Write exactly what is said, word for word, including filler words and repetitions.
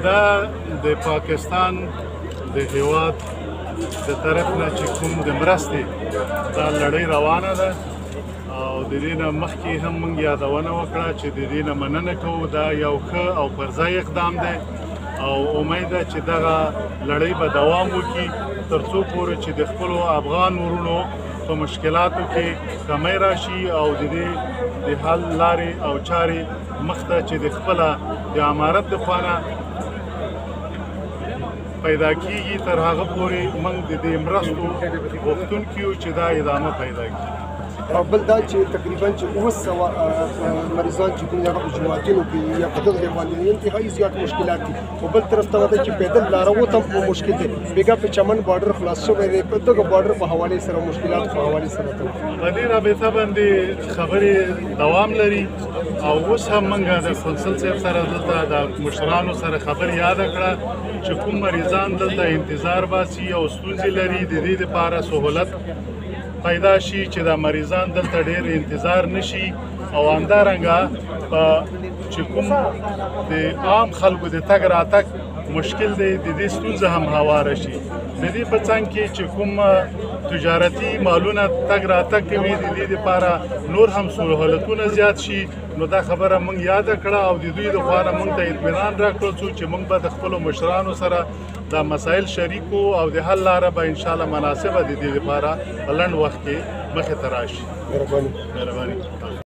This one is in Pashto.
دا د پاکستان د هیواد د طرف نه چې کوم د مرستې دا لړۍ روانه ده او د دې نه مخکې هم موږ یادونه وکړه چې د دې نه مننه کوو. دا یو ښه او پر ځای اقدام دی او امید ده چې دغه لړۍ به دوام وکړي تر څو پورې چې د خپلو افغان ورونو په مشکلاتو کې کمی راشي او د دې د حل لارې او چارې مخته چې د خپله د امارت د خوا نه پیدا کیږي تر هغه پورې موږ د دې مرستو غوښتونکي یو چې دا ادامه پیدا کړي. بل دا چې تقریبا چې اوه سوه مریضان چې کوم هغه په جوماتونو کې یا په دغه باندې انتهایي زیات مشکلات دي او بل طرف ته دا چې پیدل لاره وته هم مشکل دی. بیګا په چمن بارډر خلاص شوی دی په دغه بارډر په حواله سره مشکلات په حواله سره ته په دې رابطه باندې خبرې دوام لري او اوس هم موږ د کونسل صاحب سره دلته د مشرانو سره خبرې یاد کړه چې کوم مریضان دلته انتظار باسي او ستونزې لري د دې لپاره سهولت پیدا شي چې دا مریضان دلته ډېر انتظار نشي او همدارنګه چې کوم د عام خلکو د تګ راتګ مشکل دی د دې ستونزه هم هواره شي. د دې په څنګ کې چې کوم تجارتي مالونه تګ راتګ کوي د دې لپاره نور هم سهولتونه زیات شي. نو دا خبره موږ یاد کړه او د دوی لپاره موږ ته اطمینان راکړو چې موږ به د خپلو مشرانو سره دا مسایل شریکو او د حل لاره به انشاءالله مناسبه د دې لپاره په لنډ وخت کې مخې ته راشي. مهرباني مهرباني